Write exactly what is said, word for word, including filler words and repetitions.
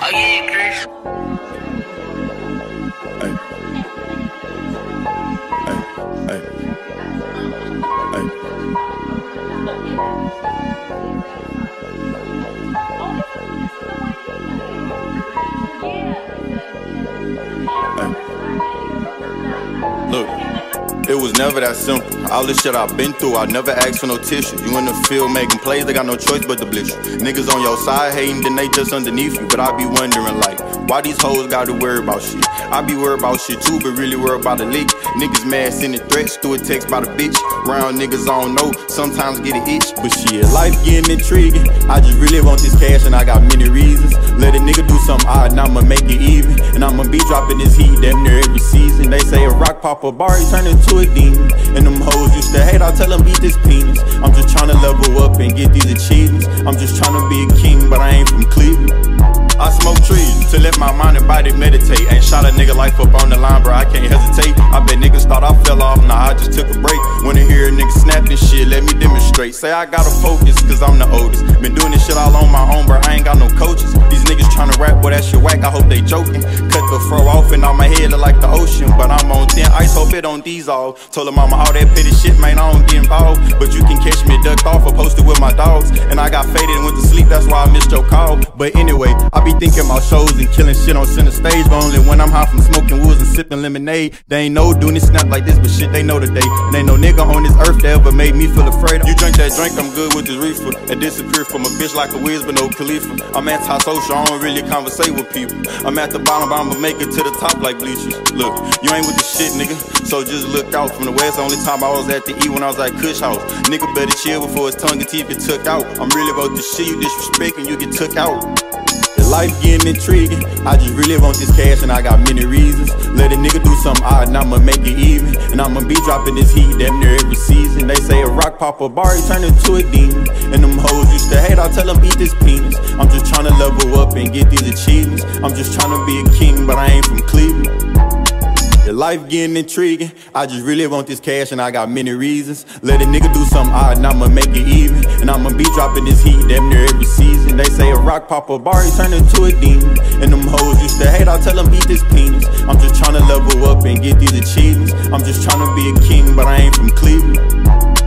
Oh yeah, Chris. Hey. Hey. Hey. Hey. Look. It was never that simple. All this shit I've been through, I never asked for no tissue. You in the field making plays, they got no choice but to blitz you. Niggas on your side hating, then they just underneath you. But I be wondering like, why these hoes gotta worry about shit? I be worried about shit too, but really worried about a lick. Niggas mad sending threats through a text by the bitch. Round niggas I don't know, sometimes get an itch. But shit, life getting intriguing. I just really want this cash and I got many reasons. Let a nigga do something odd and I'ma make it even. And I'ma be dropping this heat damn near every season. They say a rock pop a bar, he turn into a demon. And them hoes used to hate, I tell them beat this penis. I'm just trying to level up and get these achievements. I'm just trying to be a king, but I ain't from Cleveland. I smoke trees to let my mind and body meditate. Ain't shot a nigga life up on the line, bro, I can't hesitate. I bet niggas thought I fell off, nah, I just took a break. Wanna hear a nigga snap this shit, let me demonstrate. Say I gotta focus, cause I'm the oldest. Been doing this shit all on my own, bro, I ain't got no coaches. These niggas tryna rap, boy, that shit whack, I hope they joking. Cut the fro off and all my head look like the ocean. But I'm on thin ice, hope it don't dissolve. Told her mama all that petty shit, man, I don't get involved. But you can catch me ducked off or posted with my dogs. And I got faded and went to sleep, that's why I missed your call. But anyway, I be thinking about shows and killing shit on center stage. But only when I'm high from smoking woods and sipping lemonade. They ain't no doing this snap like this, but shit, they know today. And ain't no nigga on this earth that ever made me feel afraid. You drink that drink, I'm good with this reefer. And disappear from a bitch like a Wiz, but no Khalifa. I'm anti-social, I don't really conversate with people. I'm at the bottom, but I'ma make it to the top like bleachers. Look, you ain't with the shit, nigga, so just look out. From the west, the only time I was at the E when I was at Kush House. Nigga better chill before his tongue and teeth get took out. I'm really about this shit, you disrespecting, you get took out. Life getting intriguing. I just really want this cash and I got many reasons. Let a nigga do something odd and I'ma make it even. And I'ma be dropping this heat damn near every season. They say a rock pop a bar, he turn into a demon. And them hoes used to hate, I tell them eat this penis. I'm just trying to level up and get these achievements. I'm just trying to be a king, but I ain't from Cleveland. Your life getting intriguing. I just really want this cash and I got many reasons. Let a nigga do something odd and I'ma make it even. And I'ma be dropping this heat damn near every season. They say a rock pop a bar, he turn into a demon. And them hoes used to hate, I tell them eat this penis. I'm just trying to level up and get these achievements. I'm just trying to be a king, but I ain't from Cleveland.